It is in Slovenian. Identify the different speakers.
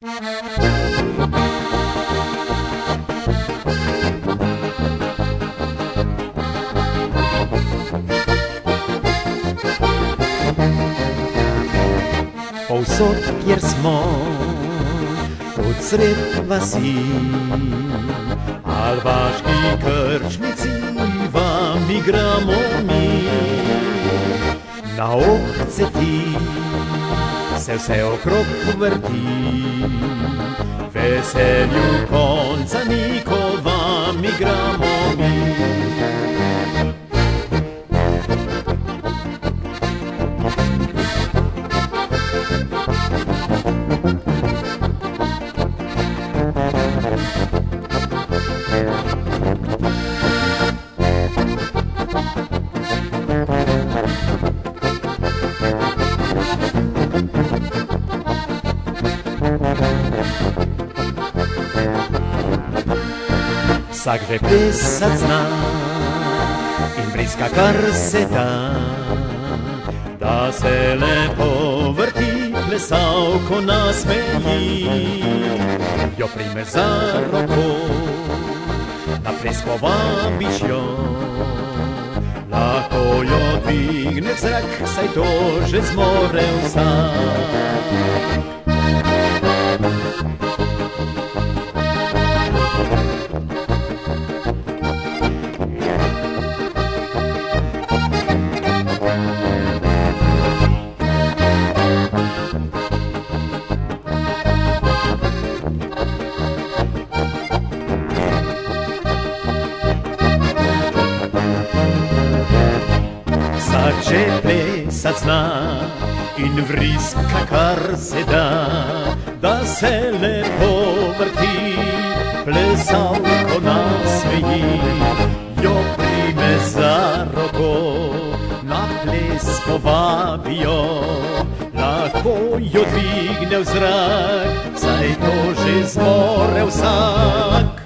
Speaker 1: Povsod, kjer smo, tudi sred vasi, albaški krčnici vam igramo mi. Na ohce ti se vse okrog vrti, veselju konca ni, ko vam igramo mi. Vsak že plesat zna in vriska, kar se da, da se lepo vrti plesalko nasmeji. Jo prime za roko, na ples povabiš jo, lahko jo dvigne v zrak, saj to že zmore vsak. Vsak že plesat zna in vriska, kar se da se lepo vrti, plesalko nasmeji. Jo prime za roko, na ples povabi jo, lahko jo dvigne v zrak, saj to že zmore vsak.